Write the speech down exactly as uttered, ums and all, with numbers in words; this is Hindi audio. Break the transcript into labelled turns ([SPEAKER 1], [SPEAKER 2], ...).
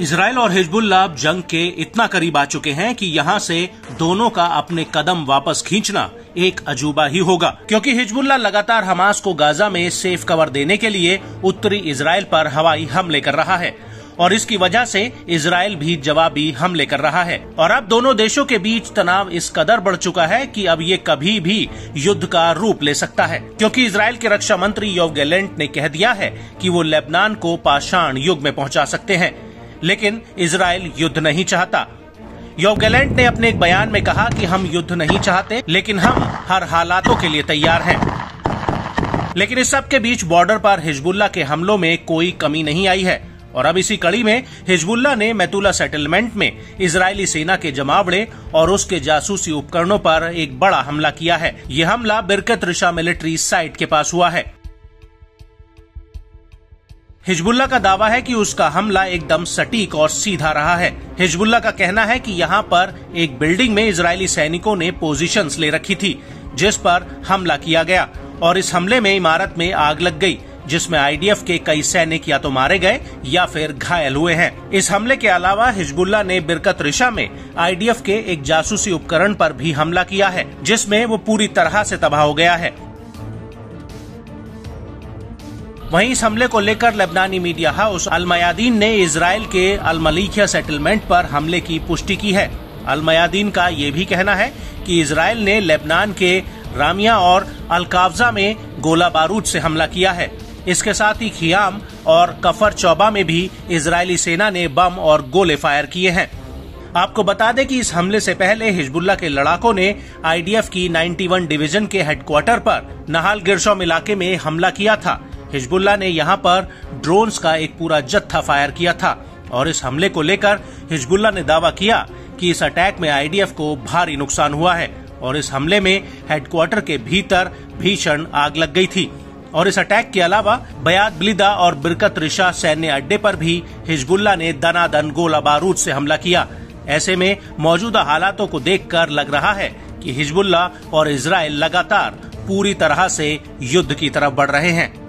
[SPEAKER 1] इजराइल और हिजबुल्लाह अब जंग के इतना करीब आ चुके हैं कि यहाँ से दोनों का अपने कदम वापस खींचना एक अजूबा ही होगा, क्योंकि हिजबुल्लाह लगातार हमास को गाजा में सेफ कवर देने के लिए उत्तरी इजराइल पर हवाई हमले कर रहा है और इसकी वजह से इजराइल भी जवाबी हमले कर रहा है। और अब दोनों देशों के बीच तनाव इस कदर बढ़ चुका है कि अब ये कभी भी युद्ध का रूप ले सकता है, क्योंकि इजराइल के रक्षा मंत्री योव गैलेंट ने कह दिया है कि वो लेबनान को पाषाण युग में पहुंचा सकते हैं, लेकिन इजराइल युद्ध नहीं चाहता। योव गैलेंट ने अपने एक बयान में कहा कि हम युद्ध नहीं चाहते, लेकिन हम हर हालातों के लिए तैयार हैं। लेकिन इस सब के बीच बॉर्डर पर हिजबुल्लाह के हमलों में कोई कमी नहीं आई है और अब इसी कड़ी में हिजबुल्लाह ने मेतुला सेटलमेंट में इजरायली सेना के जमावड़े और उसके जासूसी उपकरणों पर एक बड़ा हमला किया है। ये हमला बिरकत रिशा मिलिट्री साइट के पास हुआ है। हिजबुल्लाह का दावा है कि उसका हमला एकदम सटीक और सीधा रहा है। हिजबुल्लाह का कहना है कि यहाँ पर एक बिल्डिंग में इजरायली सैनिकों ने पोजीशंस ले रखी थी, जिस पर हमला किया गया और इस हमले में इमारत में आग लग गई, जिसमें आईडीएफ के कई सैनिक या तो मारे गए या फिर घायल हुए हैं। इस हमले के अलावा हिजबुल्लाह ने बिरकत रिशा में आईडीएफ के एक जासूसी उपकरण पर भी हमला किया है, जिसमें वो पूरी तरह से तबाह हो गया है। वहीं इस हमले को लेकर लेबनानी मीडिया हाउस अल मयादीन ने इजराइल के अल मलीखिया सेटलमेंट पर हमले की पुष्टि की है। अल मयादीन का ये भी कहना है कि इजराइल ने लेबनान के रामिया और अल कावजा में गोला बारूद से हमला किया है। इसके साथ ही खियाम और कफर चौबा में भी इजरायली सेना ने बम और गोले फायर किए हैं। आपको बता दें कि इस हमले से पहले हिजबुल्लाह के लड़ाकों ने आईडीएफ की इक्यानवे डिवीजन के हेडक्वार्टर पर नहाल गिरशौम इलाके में हमला किया था। हिजबुल्लाह ने यहां पर ड्रोन्स का एक पूरा जत्था फायर किया था और इस हमले को लेकर हिजबुल्लाह ने दावा किया कि इस अटैक में आईडीएफ को भारी नुकसान हुआ है और इस हमले में हेडक्वार्टर के भीतर भीषण आग लग गई थी। और इस अटैक के अलावा बयात बिलिदा और बिरकत रिशा सैन्य अड्डे पर भी हिजबुल्लाह ने दनादन गोला बारूद से हमला किया। ऐसे में मौजूदा हालातों को देखकर लग रहा है कि हिजबुल्लाह और इजराइल लगातार पूरी तरह से युद्ध की तरफ बढ़ रहे हैं।